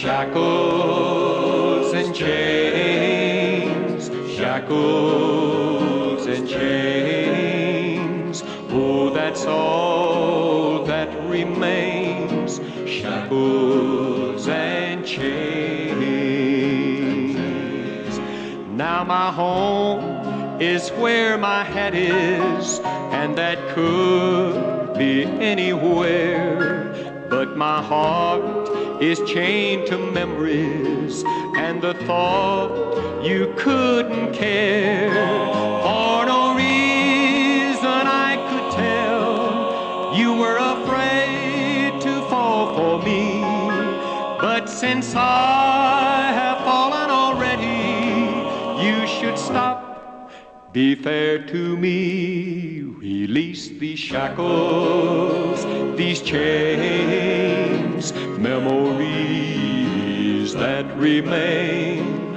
Shackles and chains, shackles and chains. Oh, that's all that remains. Shackles and chains. Now my home is where my head is, and that could be anywhere. But my heart is chained to memories and the thought you couldn't care. For no reason I could tell, you were afraid to fall for me. But since I have fallen already, you should stop. Be fair to me, release these shackles, these chains, memories that remain.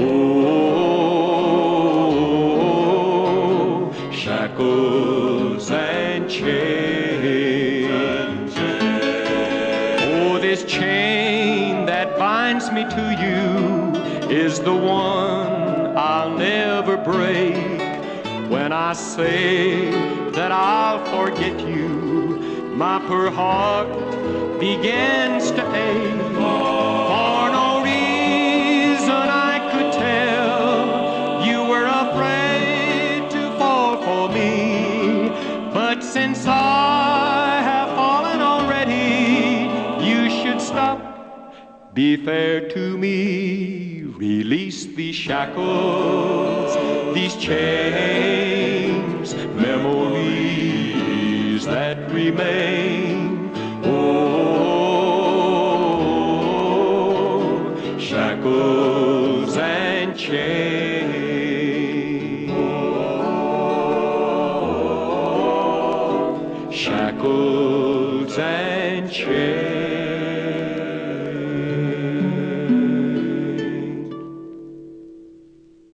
Oh, shackles and chains. Oh, this chain that binds me to you is the one I'll never break. When I say that I'll forget you, my poor heart begins to ache. For no reason I could tell, you were afraid to fall for me. But since I have fallen already, you should stop. Be fair to me, release these shackles, these chains, memories that remain. Oh, shackles and chains. Shackles and chains.